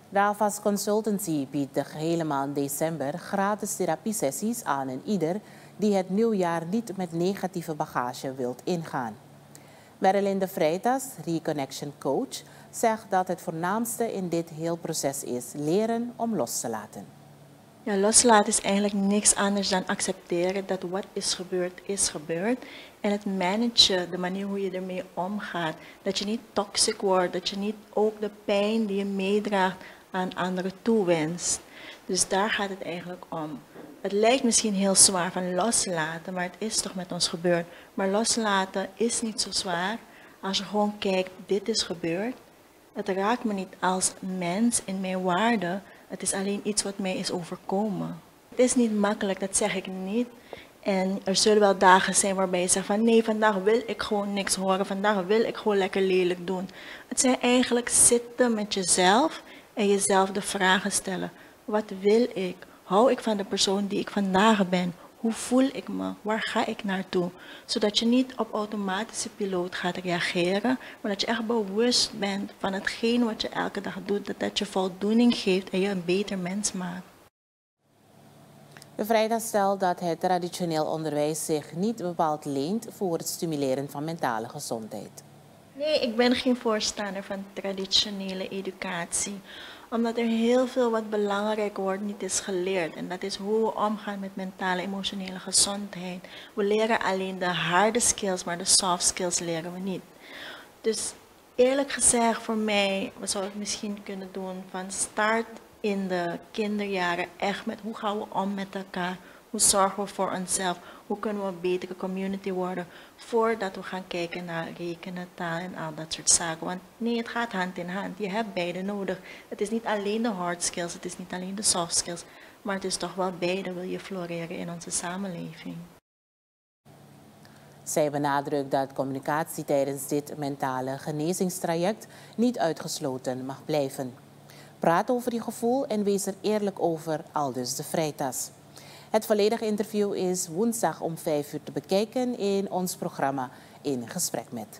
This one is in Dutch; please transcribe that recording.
De Alvas Consultancy biedt de gehele maand december gratis therapiesessies aan en ieder die het nieuwjaar niet met negatieve bagage wilt ingaan. Marilyn de Freitas, Reconnection Coach, zegt dat het voornaamste in dit heel proces is leren om los te laten. Ja, loslaten is eigenlijk niks anders dan accepteren dat wat is gebeurd. En het managen, de manier hoe je ermee omgaat. Dat je niet toxic wordt, dat je niet ook de pijn die je meedraagt aan anderen toewenst. Dus daar gaat het eigenlijk om. Het lijkt misschien heel zwaar van loslaten, maar het is toch met ons gebeurd. Maar loslaten is niet zo zwaar als je gewoon kijkt, dit is gebeurd. Het raakt me niet als mens in mijn waarde. Het is alleen iets wat mij is overkomen. Het is niet makkelijk, dat zeg ik niet. En er zullen wel dagen zijn waarbij je zegt van nee, vandaag wil ik gewoon niks horen. Vandaag wil ik gewoon lekker lelijk doen. Het zijn eigenlijk zitten met jezelf en jezelf de vragen stellen. Wat wil ik? Hou ik van de persoon die ik vandaag ben? Hoe voel ik me? Waar ga ik naartoe? Zodat je niet op automatische piloot gaat reageren, maar dat je echt bewust bent van hetgeen wat je elke dag doet, dat je voldoening geeft en je een beter mens maakt. De Vrijdag stelt dat het traditioneel onderwijs zich niet bepaald leent voor het stimuleren van mentale gezondheid. Nee, ik ben geen voorstander van traditionele educatie. Omdat er heel veel wat belangrijk wordt niet is geleerd. En dat is hoe we omgaan met mentale en emotionele gezondheid. We leren alleen de harde skills, maar de soft skills leren we niet. Dus eerlijk gezegd voor mij, we zouden het misschien kunnen doen van start in de kinderjaren echt met hoe gaan we om met elkaar. Hoe zorgen we voor onszelf? Hoe kunnen we een betere community worden voordat we gaan kijken naar rekenen, taal en al dat soort zaken. Want nee, het gaat hand in hand. Je hebt beide nodig. Het is niet alleen de hard skills, het is niet alleen de soft skills, maar het is toch wel beide wil je floreren in onze samenleving. Zij benadrukt dat communicatie tijdens dit mentale genezingstraject niet uitgesloten mag blijven. Praat over je gevoel en wees er eerlijk over, aldus de Freitas. Het volledige interview is woensdag om 5 uur te bekijken in ons programma In Gesprek Met.